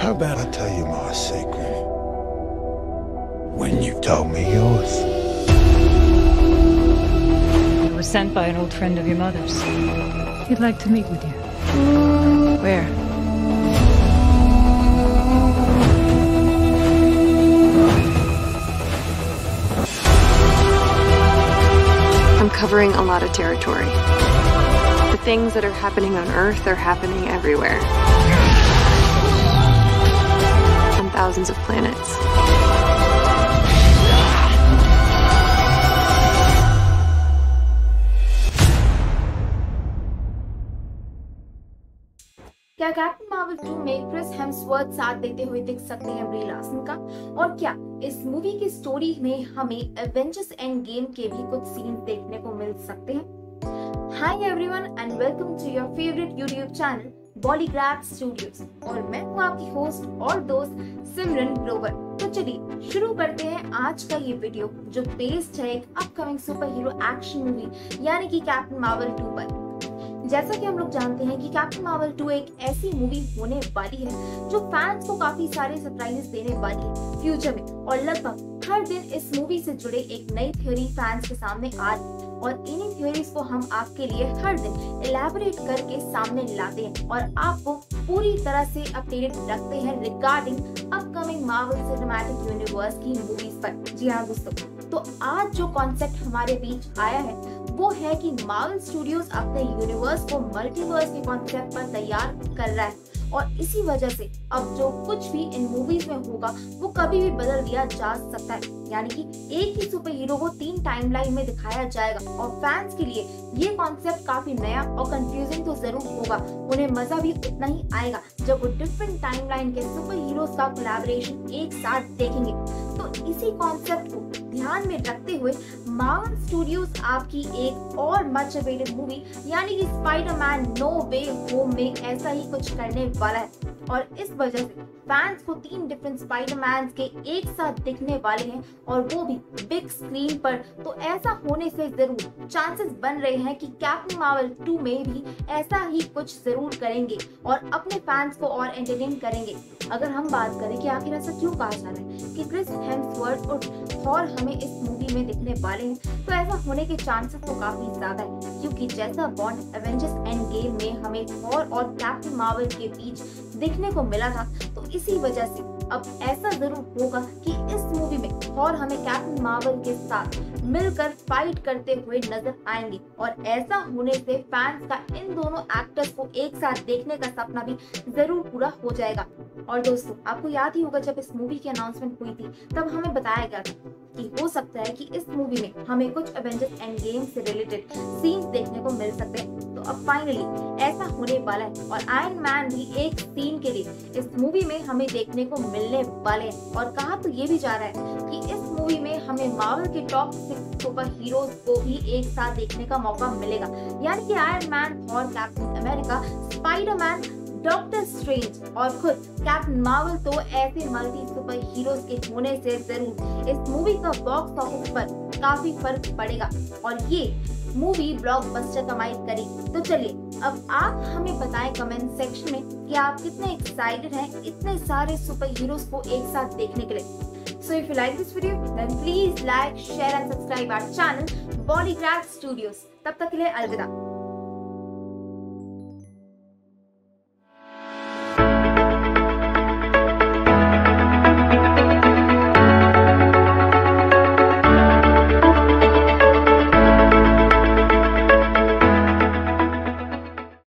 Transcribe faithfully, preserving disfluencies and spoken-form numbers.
How about I tell you my secret when you've told me yours? I was sent by an old friend of your mother's. He'd like to meet with you. Where? I'm covering a lot of territory. The things that are happening on Earth are happening everywhere. On thousands of planets. क्या Captain Marvel two में Chris Hemsworth साथ देते हुए दिख सकते हैं ब्री Larsen का? और क्या इस मूवी की स्टोरी में हमें एवेंजर्स एंड गेम के भी कुछ सीन देखने को मिल सकते हैं? Hi everyone and welcome to your favourite YouTube channel Bollygraph Studios, और मैं हूँ आपकी होस्ट और दोस्त सिमरन ग्रोवर। तो चलिए शुरू करते हैं आज का ये वीडियो, जो बेस्ड है एक upcoming super hero action movie यानी कि कैप्टन मार्वल टू पर। जैसा कि हम लोग जानते हैं कि कैप्टन मार्वल टू एक ऐसी मूवी होने वाली है जो फैंस को काफी सारे सरप्राइजेस देने वाली है फ्यूचर में, और लगभग हर दिन इस मूवी से जुड़े एक नई थ्योरी फैंस के सामने आ रही है, और इन्हीं थ्योरीज को हम आपके लिए हर दिन एलैबोरेट करके सामने लाते हैं और आपको पूरी तरह से अपडेटेड रखते हैं regarding upcoming Marvel Cinematic Universe की मूवीज पर। जी हाँ दोस्तों, तो आज जो कॉन्सेप्ट हमारे बीच आया है वो है कि मार्वल स्टूडियोज अपने यूनिवर्स को मल्टीवर्स के कॉन्सेप्ट पर तैयार कर रहा है, और इसी वजह से अब जो कुछ भी इन मूवीज में होगा वो कभी भी बदल दिया जा सकता है। यानी कि एक ही सुपर हीरो को तीन टाइमलाइन में दिखाया जाएगा, और फैंस के लिए ये कॉन्सेप्ट काफी नया और कंफ्यूजिंग तो जरूर होगा। उन्हें मजा भी उतना ही आएगा जब वो डिफरेंट टाइमलाइन के सुपर हीरोज का कोलैबोरेशन एक साथ देखेंगे। तो इसी कॉन्सेप्ट को ध्यान में रखते हुए मार्वल स्टूडियोज आपकी एक और मच अवेटेड मूवी यानी कि स्पाइडरमैन नो वे होम में ऐसा ही कुछ करने वाला है, और इस वजह से फैंस को तीन डिफरेंट स्पाइडरमैन के एक साथ दिखने वाले हैं, और वो भी बिग स्क्रीन पर। तो ऐसा होने से जरूर चांसेस बन रहे हैं कि कैप्टन मार्वल टू में भी ऐसा ही कुछ जरूर करेंगे और अपने फैंस को और एंटरटेन करेंगे। अगर हम बात करें कि आखिर ऐसा क्यों कहा जा रहा है कि क्रिस हेम्सवर्थ और थॉर हमें इस मूवी में दिखने वाले हैं, तो ऐसा होने के चांसेस तो काफी ज्यादा है, क्योंकि जैसा बॉन्ड एवेंजर्स एंड गेम में हमें थॉर और कैप्टन मार्वल के बीच दिखने को मिला था, तो इसी वजह से अब ऐसा जरूर होगा कि इस मूवी में थॉर हमें कैप्टन मार्वल के साथ मिलकर फाइट करते हुए नजर आएंगे, और ऐसा होने से फैंस का इन दोनों एक्टर्स को एक साथ देखने का सपना भी जरूर पूरा हो जाएगा। और दोस्तों, आपको याद ही होगा जब इस मूवी की अनाउंसमेंट हुई थी तब हमें बताया गया था कि हो सकता है कि इस मूवी में हमें कुछ एवेंजर्स एंड गेम से रिलेटेड सीन्स देखने को मिल सकते हैं। तो अब फाइनली ऐसा होने वाला है, और आयरन मैन भी एक सीन के लिए इस मूवी में हमें देखने को मिलने वाले हैं। और कहा तो ये भी जा रहा है कि इस मूवी में हमें मार्वल के टॉप सिक्स सुपर हीरोज को भी एक साथ देखने का मौका मिलेगा, यानी कि Iron Man, Thor, Captain America, Spiderman, Doctor Strange और खुद कैप्टन मार्वल। तो ऐसे मल्टी सुपर हीरोज के होने से जरूर इस मूवी का बॉक्स ऑफिस पर काफी फर्क पड़ेगा, और ये मूवी ब्लॉकबस्टर कमाई करेगी। तो चलिए अब आप हमें बताएं कमेंट सेक्शन में कि आप कितने एक्साइटेड हैं इतने सारे सुपर हीरोज को एक साथ देखने के लिए। So if you like this video then please like, share and subscribe our channel Bollygraph Studios. तब तक के लिए अलविदा।